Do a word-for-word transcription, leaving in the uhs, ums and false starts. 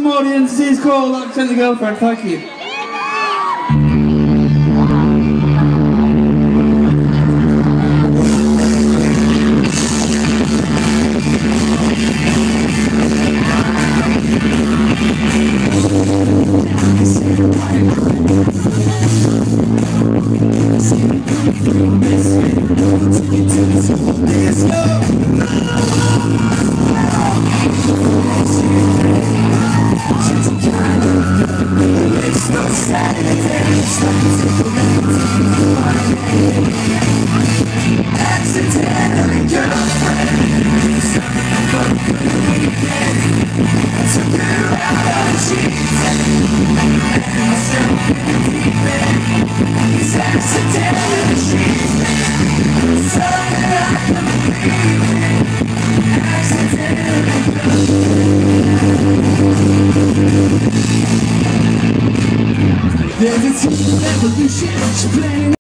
awesome audience. She's called Accidentally Girlfriend. Thank you. Accidentally girlfriend, took her out of the sheets and myself in the deep end. It's accidentally she's something I can believe in. Accidentally girlfriend. There's a team revolution, she's playing